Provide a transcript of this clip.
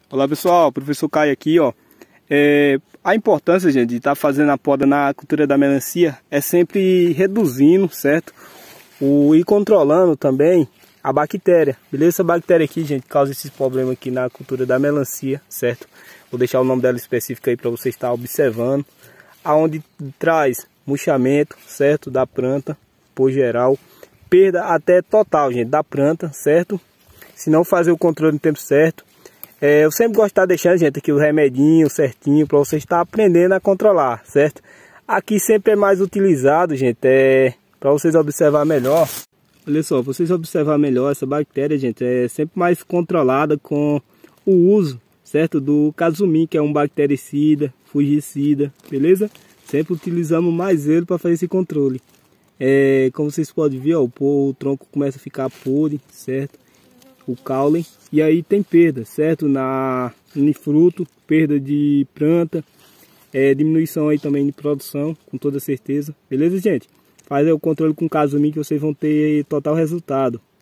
Olá pessoal, professor Caio aqui, ó. A importância, gente, de estar fazendo a poda na cultura da melancia é sempre reduzindo, certo? E controlando também a bactéria, beleza? Essa bactéria aqui, gente, causa esses problemas aqui na cultura da melancia, certo? Vou deixar o nome dela específico aí para você estar observando. Aonde traz murchamento, certo? Da planta, por geral. Perda até total, gente, da planta, certo? Se não fazer o controle no tempo certo. Eu sempre gosto de estar deixando, gente, aqui o remedinho certinho para você estar aprendendo a controlar, certo? Aqui sempre é mais utilizado, gente, para vocês observar melhor. Olha só, vocês observar melhor essa bactéria, gente, é sempre mais controlada com o uso, certo? Do Casumim, que é um bactericida, fungicida, beleza? Sempre utilizamos mais ele para fazer esse controle. Como vocês podem ver, ó, o tronco começa a ficar podre, certo? O caule, e aí tem perda, certo? No fruto, perda de planta, diminuição aí também de produção, com toda certeza, beleza, gente? Faz aí o controle com o Casumim que vocês vão ter total resultado.